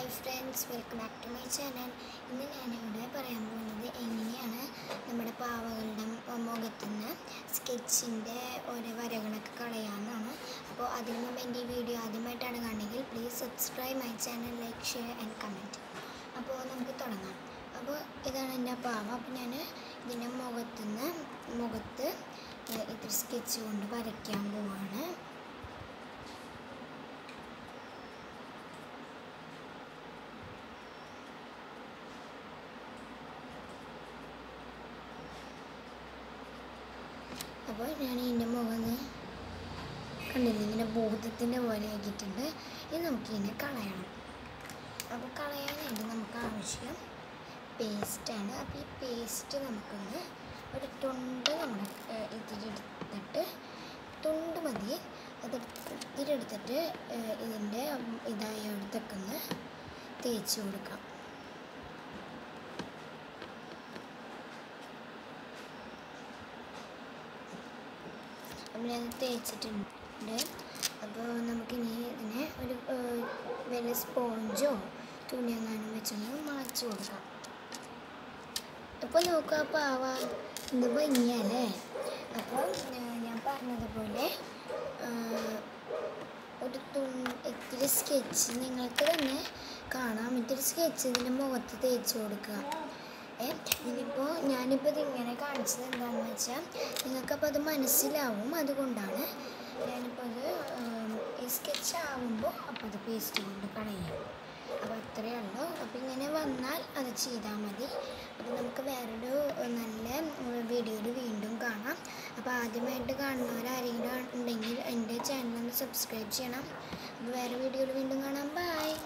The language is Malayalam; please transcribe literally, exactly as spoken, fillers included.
Hi friends, welcome back to my channel. ഇന്ന് ഞാനിവിടെ പറയാൻ പോകുന്നത് എങ്ങനെയാണ് നമ്മുടെ പാവകളുടെ മുഖത്തു നിന്ന് സ്കെച്ചിൻ്റെ ഓരോ വരകളൊക്കെ കളയാമെന്നാണ്. അപ്പോൾ അതിനു മുമ്പ് എൻ്റെ ഈ വീഡിയോ ആദ്യമായിട്ടാണ് കാണുന്നതെങ്കിൽ please subscribe my channel, like, share and comment. അപ്പോൾ നമുക്ക് തുടങ്ങാം. അപ്പോൾ ഇതാണ് എൻ്റെ പാവ. അപ്പോൾ ഞാൻ ഇതിൻ്റെ മുഖത്തു നിന്ന് മുഖത്ത് ഇത്തിരി സ്കെച്ച് കൊണ്ട് വരയ്ക്കാൻ പോവാണ്. അപ്പോൾ ഞാൻ ഇതിൻ്റെ മുഖം കണ്ടില്ല, ഇങ്ങനെ ഭൂതത്തിൻ്റെ പോലെ ആക്കിയിട്ടുണ്ട്. ഇത് നമുക്കിങ്ങനെ കളയണം. അപ്പോൾ കളയാനായിട്ട് നമുക്ക് ആവശ്യം പേസ്റ്റാണ്. അപ്പോൾ ഈ പേസ്റ്റ് നമുക്കൊന്ന് ഒരു തുണ്ട് നമ്മൾ ഇത്തിരി എടുത്തിട്ട്, തുണ്ട് മതി, അത് ഇത്തിരി എടുത്തിട്ട് ഇതിൻ്റെ ഇതായ അടുത്തൊക്കെ ഒന്ന് തേച്ച് കൊടുക്കാം. അപ്പോൾ ഞാൻ തേച്ചിട്ടുണ്ട്. അപ്പോൾ നമുക്കിനി ഇതിനെ ഒരു വലിയ സ്പോഞ്ചോ തുണിയെങ്ങാനും വെച്ചൊന്ന് മാച്ച് കൊടുക്കാം. അപ്പോൾ നോക്കുക, പാവ എന്ത് ഭംഗിയല്ലേ. അപ്പോൾ ഞാൻ പറഞ്ഞതുപോലെ ഒരു തു ഇത്തിരി സ്കെച്ച് നിങ്ങൾക്ക് തന്നെ കാണാം. ഇത്തിരി സ്കെച്ച് ഇതിൻ്റെ മുഖത്ത് തേച്ച് കൊടുക്കുക. ഇതിനിപ്പോൾ ഞാനിപ്പോൾ ഇതിങ്ങനെ കാണിച്ചത് എന്താണെന്ന് വെച്ചാൽ നിങ്ങൾക്കപ്പോൾ അത് മനസ്സിലാവും. അതുകൊണ്ടാണ് ഞാനിപ്പോൾ അത് ഈ സ്കെച്ച് ആവുമ്പോൾ അപ്പോൾ അത് പേസ്റ്റ് കൊണ്ട് കളയാം. അപ്പോൾ അത്രയേ ഉള്ളൂ. അപ്പോൾ ഇങ്ങനെ വന്നാൽ അത് ചെയ്താൽ മതി. അപ്പോൾ നമുക്ക് വേറൊരു നല്ല വീഡിയോയിൽ വീണ്ടും കാണാം. അപ്പോൾ ആദ്യമായിട്ട് കാണുന്നവരാരെങ്കിലും ഉണ്ടെങ്കിൽ എൻ്റെ ചാനലൊന്ന് സബ്സ്ക്രൈബ് ചെയ്യണം. അപ്പോൾ വേറെ വീഡിയോയിൽ വീണ്ടും കാണാം. ബൈ.